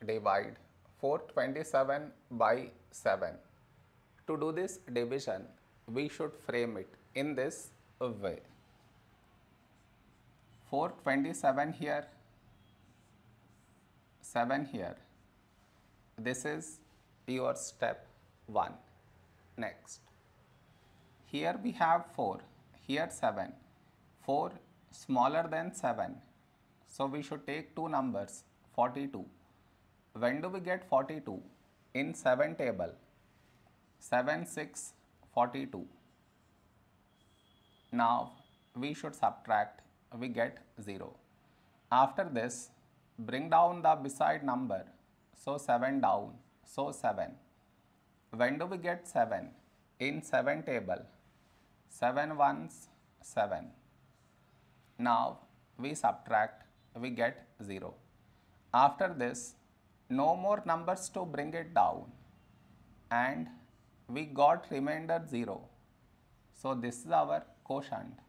divide 427 by 7. To do this division, we should frame it in this way. 427 here, 7 here. This is your step 1. Next, here we have 4, here 7. 4 smaller than 7. So we should take two numbers, 42. When do we get 42? In 7 table. 7, 6, 42. Now we should subtract, we get 0. After this, bring down the beside number. So 7 down, so 7. When do we get 7? In 7 table. 7 ones, 7. Now we subtract, we get 0. After this, no more numbers to bring it down, and we got remainder 0. So this is our quotient.